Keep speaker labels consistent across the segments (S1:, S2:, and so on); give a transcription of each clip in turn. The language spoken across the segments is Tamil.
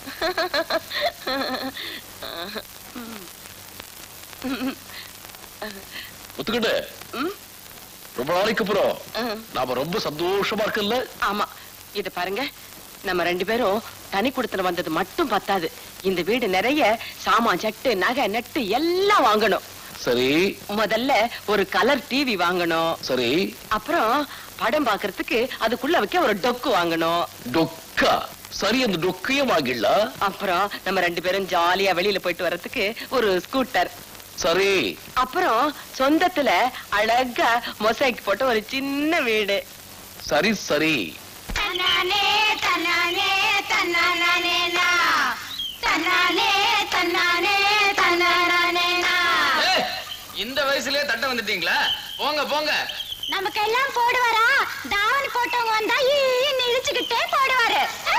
S1: ஒத்துக்கிட்டு ரொம்ப நாளைக்கு அப்புறம் நாம ரொம்ப சந்தோஷமா இருக்குல்ல?
S2: ஆமா, இது பாருங்க, நம்ம 2 பேரும் தனி குடுத்தன வந்தது மட்டும் பத்தாது. இந்த வீடு நிறைய சாமான், சட்டு, நகை, நட்டு எல்லாம் வாங்கணும்.
S1: சரி.
S2: முதல்ல ஒரு கலர் டிவி வாங்கணும்.
S1: சரி.
S2: அப்புறம் படம் பாக்குறதுக்கு அதுக்குள்ள வைக்க ஒரு டொக்கு வாங்கணும்.
S1: டொக்கா? சரி, அந்த டொக்கையும் வாங்கிடலாம்.
S2: அப்புறம் நம்ம 2 பேரும் ஜாலியா வெளியில போயிட்டு வர்றதுக்கு ஒரு ஸ்கூட்டர்.
S1: சரி.
S2: அப்புறம் சொந்தத்துல அழகா மொசைக் போட்ட ஒரு சின்ன வீடு.
S1: சரி சரி.
S3: தன்னானே தன்னானே தன்னானே நா தன்னானே தன்னானே தன்னானே நா.
S4: இந்த வயசுலயே தட்ட வந்துட்டீங்களா? போங்க போங்க.
S3: நமக்கு எல்லாம் போடுவாரா? தாவணி போட்டவங்க வந்தா ஈன்னு இழுச்சுக்கிட்டே போடுவாரு.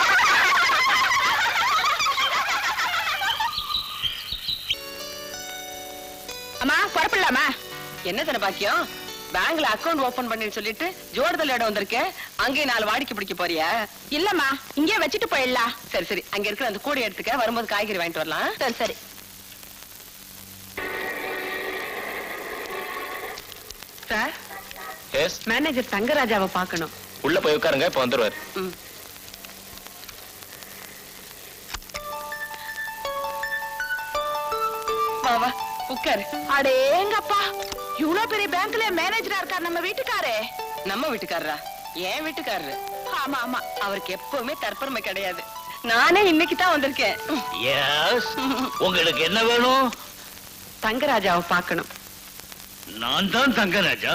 S2: அம்மா புறப்படலாமா? என்ன தானே பாக்கியம், பேங்க்ல அக்கவுண்ட் ஓபன் பண்ணி சொல்லிட்டு ஜோடுதல் இடம் வந்திருக்கேன், அங்கேயே 4 வாடிக்கை பிடிக்க போறியா? இல்லம்மா, இங்கே வச்சுட்டு போயிடலாம். சரி சரி, அங்க இருக்கிற அந்த கூடை எடுத்துக்க, வரும்போது காய்கறி வாங்கிட்டு வரலாம். சரி சரி. சார்,
S1: எஸ்,
S2: மேனேஜர் தங்கராஜாவை பார்க்கணும்.
S1: உள்ள போய் உட்காருங்க, இப்ப வந்துருவாரு.
S2: வா வா உட்காரு. அடேங்கப்பா, இவ்வளவு பெரிய பேங்க்ல மேனேஜரா இருக்கார் நம்ம வீட்டுக்காரே. நம்ம வீட்டுக்காரரா? ஏன் வீட்டுக்காரரு? ஆமா ஆமா, அவருக்கு எப்பவுமே தற்பெருமை கிடையாது. நானே இன்னைக்கு தான் வந்திருக்கேன்.
S5: எஸ், உங்களுக்கு என்ன வேணும்?
S2: தங்கராஜாவை பார்க்கணும்.
S5: நான் தான் தங்கராஜா.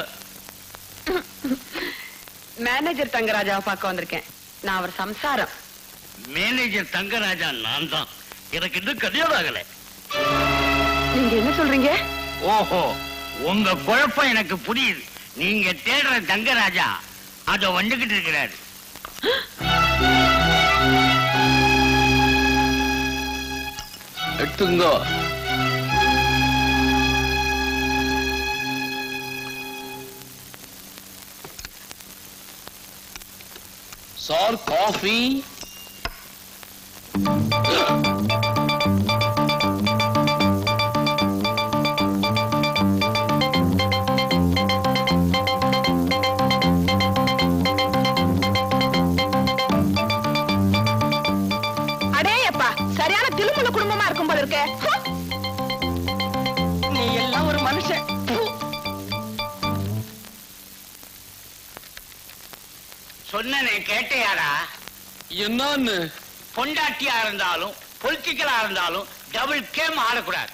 S2: மேனேஜர் தங்கராஜாவை பார்க்க வந்திருக்கேன். நான் அவர் சம்சாரம்.
S5: மேனேஜர் தங்கராஜா நான் தான். எனக்கு இன்னும் கல்யாணம் ஆகல.
S2: நீங்க என்ன சொல்றீங்க?
S5: ஓஹோ, உங்க குழப்பம் எனக்கு புரியுது. நீங்க தேடுற தங்கராஜா அத வந்துகிட்டு இருக்கிறாரு.
S1: எடுத்துங்க. Sir, coffee.
S2: அடேயப்பா, சரியான திலுமுல குடும்பமா இருக்கும் போல இருக்க. நீ எல்லாம் ஒரு மனுஷன்.
S5: சொன்னனே கேட்டையாரா?
S1: என்னன்னு?
S5: பொண்டாட்டியா இருந்தாலும் பொலிட்டிக்கலா இருந்தாலும் டபுள் கேம் ஆடக்கூடாது.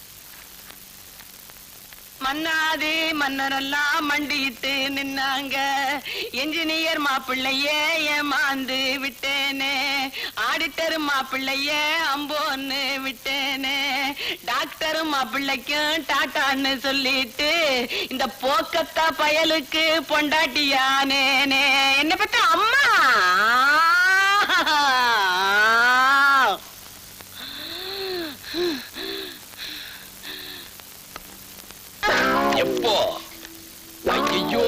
S2: மன்னாது மன்னரெல்லாம் மண்டிட்டு நின்னாங்க, என்ஜினியர் மாப்பிள்ளையே ஏமாந்து விட்டேனே, ஆடிட்டர் மாப்பிள்ளையே அம்போன்னு விட்டேனே, டாக்டர் மாப்பிள்ளைக்கும் டாட்டான்னு சொல்லிட்டு இந்த போக்கத்தா பயலுக்கு பொண்டாட்டியானேனே. என்ன பத்த அம்மா
S1: எப்போ? ஐயோ,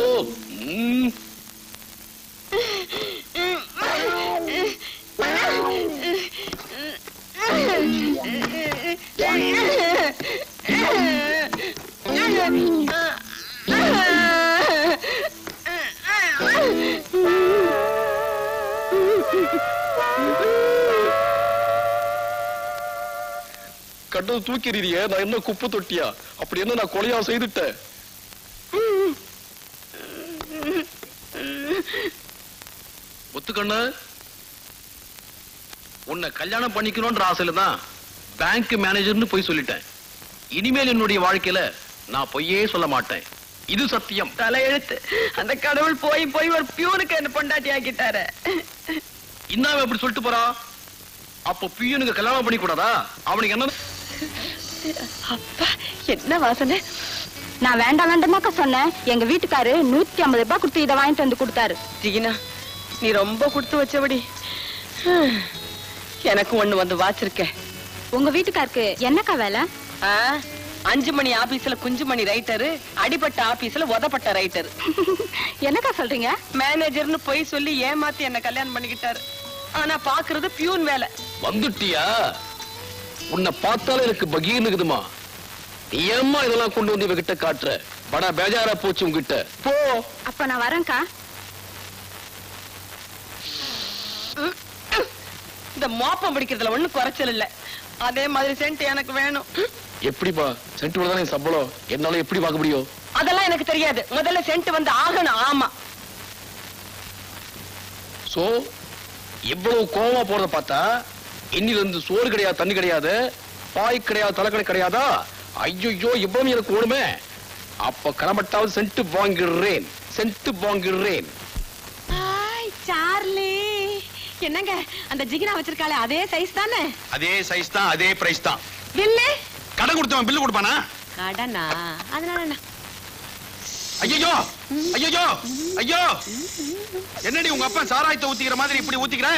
S1: கண்டது தூக்கிறீங்க. நான் என்ன குப்பை தொட்டியா? அப்படி என்ன நான் கொலையா செய்துட்டேன்? ஒத்துக்கண்ணு, உன்னை கல்யாணம் பண்ணிக்கணும்ன்ற ஆசையில தான் பேங்க் மேனேஜர்னு போய் சொல்லிட்டேன். இனிமேல் என்னுடைய வாழ்க்கையில நான் பொய்யே சொல்ல மாட்டேன். இது சத்தியம்.
S2: தலையெழுத்து. அந்த கடவுள் போய் போய் ஒரு பியூனுக்கு என்ன பொண்டாட்டி ஆக்கிட்டாரு.
S1: இன்னும் எப்படி சொல்லிட்டு போறா? அப்போ பியூனுக்கு கல்யாணம் பண்ணி கூடாதா? அவனுக்கு என்ன?
S2: அப்பா, என்ன வாசனை!
S3: நான் வேண்டாம் வேண்டாமாக்கா சொன்னேன். எங்க வீட்டுக்காரு 150 ரூபாய் கொடுத்து இதை வாங்கிட்டு வந்து கொடுத்தாரு.
S2: ஜீனா, நீ ரொம்ப கொடுத்து வச்சபடி. எனக்கு ஒண்ணு வந்து வாச்சிருக்க.
S3: உங்க வீட்டுக்காருக்கு என்னக்கா வேலை?
S2: 5 மணி ஆபீஸ்ல குஞ்சு மணி ரைட்டரு, அடிபட்ட ஆபீஸ்ல உதப்பட்ட ரைட்டரு.
S3: என்னக்கா சொல்றீங்க?
S2: மேனேஜர்னு போய் சொல்லி ஏமாத்தி என்ன கல்யாணம் பண்ணிக்கிட்டாரு. ஆனா பாக்குறது பியூன் வேலை.
S1: வந்துட்டியா? உன்னை பார்த்தாலே எனக்கு பகீர்னு இருக்குதுமா. நீ ஏம்மா இதெல்லாம் கொண்டு வந்து இவகிட்ட காட்டுற? படா பேஜாரா போச்சு உங்ககிட்ட. போ.
S3: அப்ப நான் வரேன்க்கா.
S2: இந்த மோப்பம் பிடிக்கிறதுல ஒண்ணு குறைச்சல் இல்ல. அதே மாதிரி சென்ட் எனக்கு வேணும்.
S1: எப்படிப்பா? சென்ட் தானே சம்பளம், என்னால எப்படி வாங்க முடியும்?
S2: அதெல்லாம் எனக்கு தெரியாது. முதல்ல சென்ட் வந்து ஆகணும். ஆமா.
S1: சோ எவ்வளவு கோவமா போறத பார்த்தா இன்னில இருந்து சோறு கிடையாது, தண்ணி கிடையாது, பாய் கிடையாது, தலைக்கடை கிடையாதா? ஐயோ இவ்வளவு எனக்கு ஓடுமே. அப்ப கடமட்டாவது சென்ட் வாங்கிடுறேன், சென்ட் வாங்கிடுறேன்.
S2: சார்லி, என்னங்க அந்த ஜிகினா வச்சிருக்காளே அதே சைஸ் தானே?
S6: அதே சைஸ் தான், அதே பிரைஸ் தான்.
S2: பில்லு?
S6: கடன் கொடுத்தவன் பில்லு கொடுப்பானா?
S2: கடனா? அதனால என்ன?
S6: ஐயோ ஐயோ ஐயோ, என்னடி உங்க அப்பா சாராயத்தை ஊத்திக்கிற மாதிரி இப்படி ஊத்திக்கிற?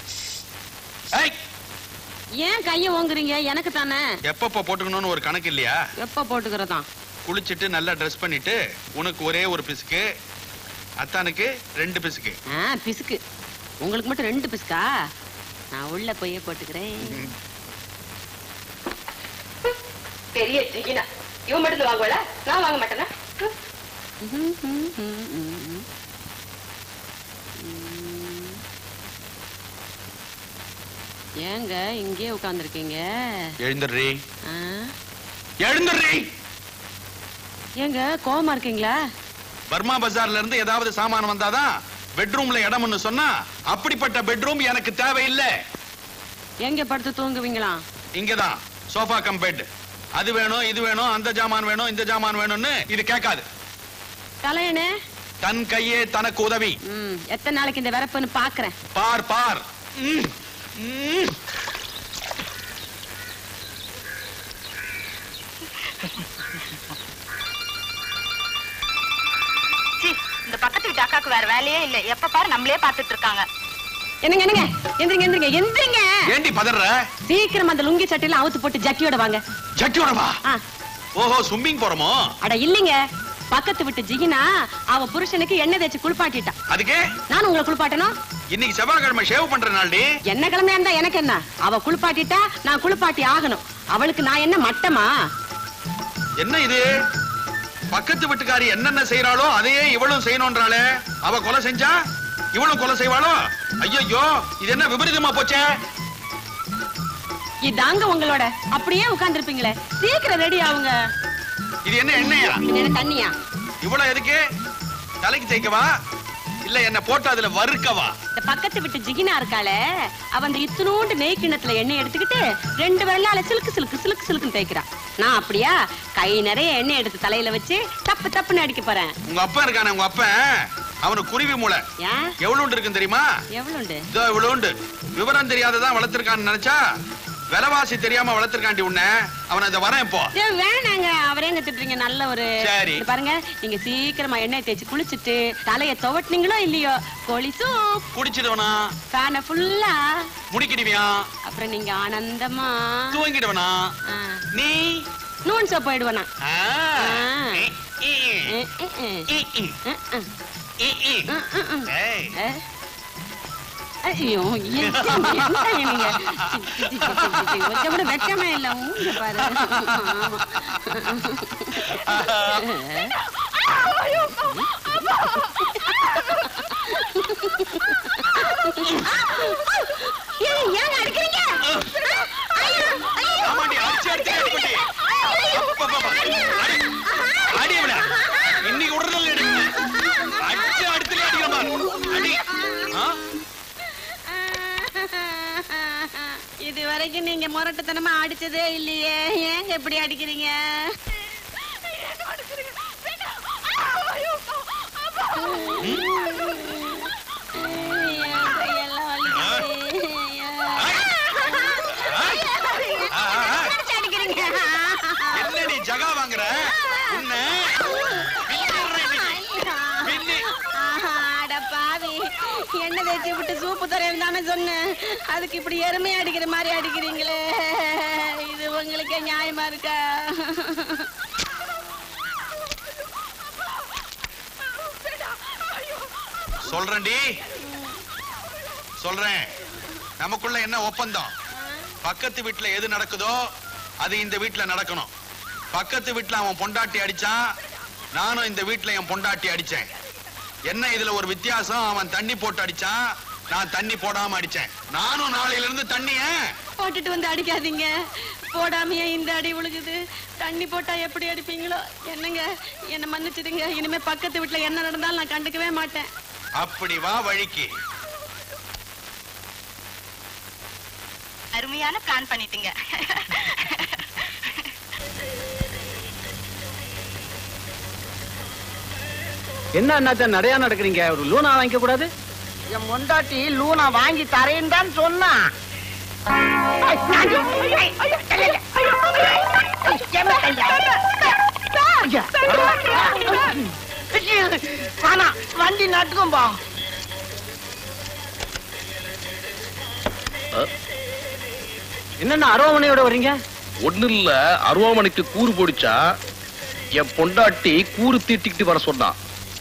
S2: ஏன் கைய ஓங்குறீங்க? எனக்கு தானே.
S6: எப்பப்ப போட்டுக்கணும்னு ஒரு கணக்கு இல்லையா?
S2: எப்ப போட்டுக்கிறதா?
S6: குளிச்சிட்டு நல்லா ட்ரெஸ் பண்ணிட்டு உனக்கு ஒரே ஒரு பிசுக்கு, அத்தானுக்கு 2 பிசுக்கு.
S2: பிசுக்கு உங்களுக்கு மட்டும் 2 பிசுக்கா? நான் உள்ள போய் போட்டுக்கிறேன். பெரிய ஜிகினா இவன் மட்டும் வாங்குவல, நான் வாங்க மாட்டேனா? ஏங்க இங்கே உட்கார்ந்துருக்கீங்க?
S6: எழுந்துடுறீ, எழுந்துடுறீ.
S2: ஏங்க கோவமா இருக்கீங்களா?
S6: பர்மா பஜார்ல இருந்து ஏதாவது சாமான் வந்தாதான் பெட்ரூம்ல இடம்னு சொன்னா, அப்படிப்பட்ட பெட்ரூம் எனக்கு தேவையில்லை.
S2: எங்க படுத்து தூங்குவீங்களா?
S6: இங்கதான் சோஃபா கம் பெட். அது வேணும், இது வேணும், அந்த ஜாமான் வேணும், இந்த ஜாமான் வேணும்னு இது கேட்காது.
S2: தலையனே
S6: தன் கையே தனக்கு உதவி.
S2: எத்தனை நாளைக்கு இந்த வரப்புன்னு பாக்குறேன்.
S6: பார் பார்.
S3: இந்த பக்கத்து வீட்டு அக்காக்கு வேற வேலையே இல்ல, எப்ப பாரு நம்மளே பாத்துட்டு இருக்காங்க.
S2: என்னங்க என்னங்க, எந்திரிங்க எந்திரிங்க எந்திரிங்க.
S6: ஏண்டி பதற?
S2: சீக்கிரம் அந்த லுங்கி சட்டையில அவுத்து போட்டு ஜட்டியோட வாங்க.
S6: ஜட்டியோட வா? ஓஹோ, ஸ்விம்மிங் போறோமோ?
S2: அட இல்லீங்க, பக்கத்து விட்டு ஜிகினா அவ புருஷனுக்கு எண்ணெய் தேய்ச்சி குளிப்பாட்டிட்டா.
S6: அதுக்கு
S2: நான் உங்களை குளிப்பாட்டணும்?
S6: இன்னைக்கு செவ்வாய்க்கிழமை ஷேவ் பண்ற நாள்டி.
S2: என்ன கிழமையா இருந்தா எனக்கு என்ன? அவ குளிப்பாட்டிட்டா நான் குளிப்பாட்டி ஆகணும். அவளுக்கு நான் என்ன மட்டமா?
S6: என்ன இது? பக்கத்து வீட்டுக்காரி என்னென்ன செய்யறாளோ அதையே இவளும் செய்யணும்ன்றாளே. அவ கொலை செஞ்சா இவளும் கொலை செய்வாளோ? ஐயோ, இது என்ன விபரீதமா போச்சே?
S2: இதாங்க உங்களோட. அப்படியே உட்கார்ந்து இருப்பீங்களே, சீக்கிரம் ரெடி ஆகுங்க.
S6: இது என்ன எண்ணெயா?
S2: என்ன தண்ணியா?
S6: இவ்வளவு எதுக்கு? தலைக்கு தேய்க்கவா இல்ல என்ன போட்டு அதுல வறுக்கவா?
S2: இந்த பக்கத்து விட்டு ஜிகினா இருக்காளே, அவ அந்த இத்துணூண்டு நெய் கிண்ணத்துல எண்ணெய் எடுத்துக்கிட்டு 2 விரலால சிலுக்கு சிலுக்கு சிலுக்கு சிலுக்குன்னு தேய்க்கிறா. நான் அப்படியா கை நிறைய எண்ணெய் எடுத்து தலையில வச்சு தப்பு தப்புன்னு அடிக்க போறேன்.
S6: உங்க அப்பா இருக்கானே, உங்க அப்பா அவனுக்கு குருவி மூளை எவ்வளவு இருக்குன்னு தெரியுமா?
S2: எவ்வளவு?
S6: இவ்வளவு. விவரம் தெரியாததான் வளர்த்திருக்கான்னு நினைச்சா விலைவாசி தெரியாம வளர்த்திருக்காண்டி உன்ன. அவனை இதை வரேன் இப்போ.
S2: வேணாங்க, அவரே எங்க திட்டுறீங்க? நல்ல ஒரு பாருங்க, நீங்க சீக்கிரமா எண்ணெய் தேய்ச்சி குளிச்சுட்டு தலைய துவட்டினீங்களோ இல்லையோ, கோழி சூப்
S6: குடிச்சிடுவனா,
S2: ஃபேனை ஃபுல்லா
S6: முடிக்கிடுவியா,
S2: அப்புறம் நீங்க ஆனந்தமா
S6: தூங்கிடுவனா, நீ
S2: நூன் சோப் போயிடுவனா. ஐயோ, நீங்க கூட வெக்கமே இல்ல. ஊங்க பாரு. ஏன் அடிக்கிறீங்க?
S6: இன்னைக்கு உடனே அடுத்து அடிக்கிற மாதிரி
S2: இது வரைக்கும் நீங்க முரட்டுத்தனமா அடிச்சதே இல்லையே, ஏங்க இப்படி அடிக்கிறீங்க?
S6: என்னடி ஜகா வாங்குற?
S2: எண்ணெய் தேய்ச்சி விட்டு சூப்பு தரேன் தானே சொன்னேன், அதுக்கு இப்படி எருமை அடிக்கிற மாதிரி அடிக்கிறீங்களே, இது உங்களுக்கே நியாயமா இருக்கா?
S6: சொல்றேன்டி, சொல்றேன். நமக்குள்ள என்ன ஒப்பந்தம்? பக்கத்து வீட்டுல எது நடக்குதோ அது இந்த வீட்டுல நடக்கணும். பக்கத்து வீட்டுல அவன் பொண்டாட்டி அடிச்சான், நானும் இந்த வீட்டுல என் பொண்டாட்டி அடிச்சேன். என்ன இதுல ஒரு வித்தியாசம்? அவன் தண்ணி போட்டு அடிச்சான், நான் தண்ணி போடாம அடிச்சேன். நானும் நாளையில இருந்து தண்ணிய
S2: போட்டுட்டு வந்து அடிக்காதீங்க. போடாமையே இந்த அடி விழுகுது. தண்ணி போட்டா எப்படி அடிப்பீங்களோ என்னங்க, என்ன மன்னிச்சிடுங்க. இனிமே பக்கத்து வீட்டுல என்ன நடந்தாலும் நான் கண்டுக்கவே மாட்டேன்.
S6: அப்படி வா வழிக்கு.
S3: அருமையான பிளான் பண்ணிட்டீங்க.
S1: என்ன அண்ணாத்த நிறையா நடக்கிறீங்க? ஒரு லூனா வாங்கிக்க கூடாது?
S5: என் பொண்டாட்டி லூனா வாங்கி தரேன்னு தான் சொன்னா. வண்டி நட்டுக்கும் பா.
S1: என்னன்னா அருவாமனையோட வர்றீங்க? ஒண்ணு இல்ல, அருவாமனைக்கு கூறு போடிச்சா என் பொண்டாட்டி கூறு தீட்டிக்கிட்டு வர சொன்னான்.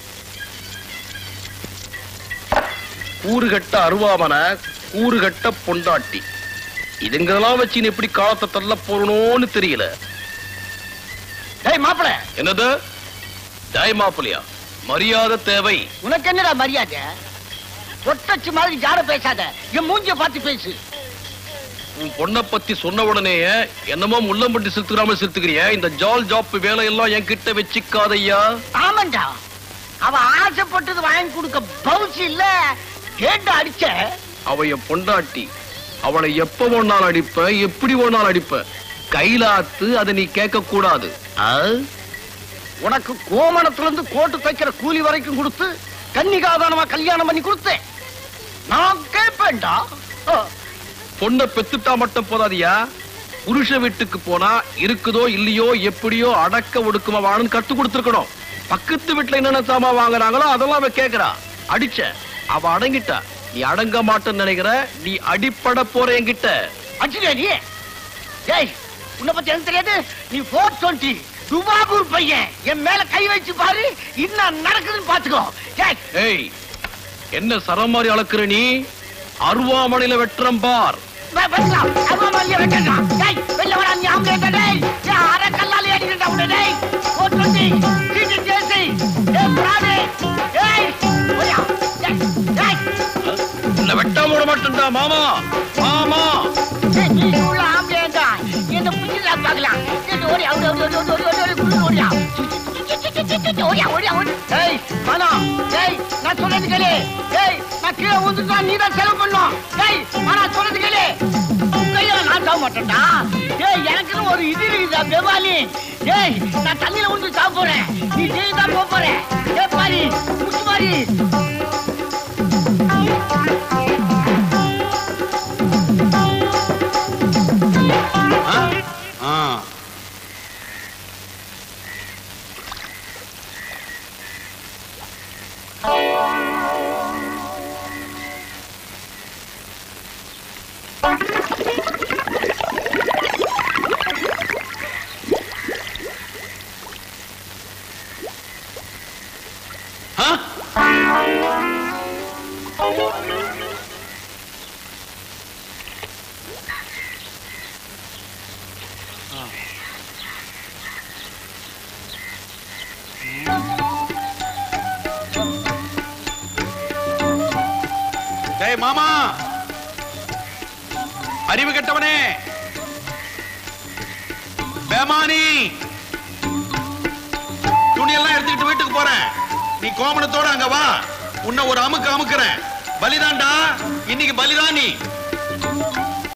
S1: கூறு கட்ட அருவாமனை, கூறு கட்ட பொண்டாட்டி, இதுங்கெல்லாம் வச்சு எப்படி காலத்தை தள்ள போறணும்னு தெரியல.
S5: மாப்பிள
S1: என்னது ஜாய் மாப்பிளையா? மரியாதை தேவை.
S5: உனக்கு என்னடா மரியாதை? ஒட்டச்சு மாதிரி ஜாட பேசாத, என் மூஞ்சிய பார்த்து பேசு.
S1: உன் பொண்ணை பத்தி சொன்ன உடனே என்னமோ முள்ளம்பட்டி செலுத்துறாம செலுத்துக்கிறிய. இந்த ஜால் ஜாப் வேலையெல்லாம் என்கிட்ட வச்சுக்காதையா.
S5: ஆமாண்டா, அவ ஆசைப்பட்டது வாங்கி கொடுக்க பவுச்சு இல்ல, கேட்டு அடிச்ச.
S1: அவ என் பொண்டாட்டி, அவளை எப்ப ஒன்னாலும் அடிப்ப, எப்படி ஒன்னாலும் அடிப்ப. கைலாத்து அதை நீ கேட்க கூடாது.
S5: உனக்கு கோமணத்துல இருந்து கோட்டு தைக்கிற கூலி வரைக்கும் கொடுத்து கன்னிகாதானமா கல்யாணம் பண்ணி கொடுத்தேன். நான் கேட்பேன்டா.
S1: பொண்ணை பெத்துட்டா மட்டும் போதாதியா, புருஷ வீட்டுக்கு போனா இருக்குதோ இல்லையோ எப்படியோ அடக்க ஒடுக்குமா வாழன்னு கத்து கொடுத்துருக்கணும். பக்கத்து வீட்டுல என்னென்ன சாமா வாங்குறாங்களோ அதெல்லாம் அவ கேக்குறா. அடிச்ச, அவ அடங்கிட்டா. நீ அடங்க மாட்டேன்னு நினைக்கிற, நீ அடிப்பட போற என்கிட்ட.
S5: அடிச்சுடா நீ. ஏய், உன்னை பத்தி எனக்கு தெரியாது. நீ 420 துபாகூர் பையன். என் மேல கை வச்சு பாரு, இன்னும் நடக்குதுன்னு பாத்துக்கோ.
S1: ஏய், என்ன சரம் மாதிரி அளக்குற நீ? அருவாமனையில வெட்டுறம் பார். வெட்டாம விட மாட்டேன்டா மாமா. மாமா
S5: என்ன புரியுதா பாக்கலாம். நான் சொல்றது கேளு. நான் கீழே ஊந்துட்டா நீ தான் செலவு பண்ணும். நான் சொல்றது கேளு. கையில நான் சாக மாட்டேன்டா. எனக்குன்னு ஒரு இது இருக்குதா பெவாலி. நான் தண்ணியில ஊந்து சாக போறேன், நீ ஜெயில தான் போக போறேன். பாரி முச்சு மாறி.
S6: மாமா, அறிவு கெட்டவனே, பேமானி, துணியெல்லாம் எடுத்துக்கிட்டு வீட்டுக்கு போறேன். நீ கோமணத்தோட அங்க வா. உன்னை ஒரு அமுக்கு அமுக்குறேன். பலிதான்டா, இன்னைக்கு பலிதானி.